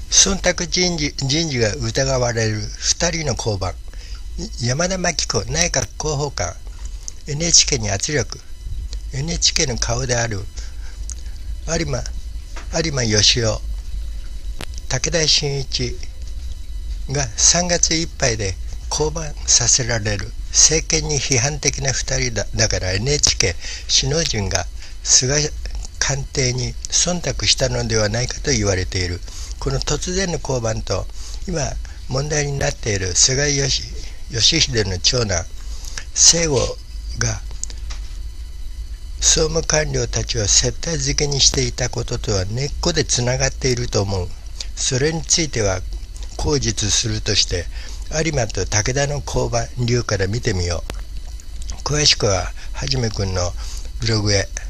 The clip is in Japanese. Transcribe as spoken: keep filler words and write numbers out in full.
忖度人事人事が疑われるふたりの交番。山田真紀子内閣広報官。 エヌエイチケー に圧力。 エヌエイチケー の顔である有馬有馬義雄、武田真一がさんがついっぱいで降板させられる。政権に批判的なふたりだ。だから エヌエイチケー 首脳陣が菅官邸に忖度したのではないかと言われている。この突然の降板と今問題になっている菅義偉の長男清吾が総務官僚たちを接待漬けにしていたこととは根っこでつながっていると思う。それについては口実するとして有馬と武田の交番理由から見てみよう。詳しくははじめくんのブログへ。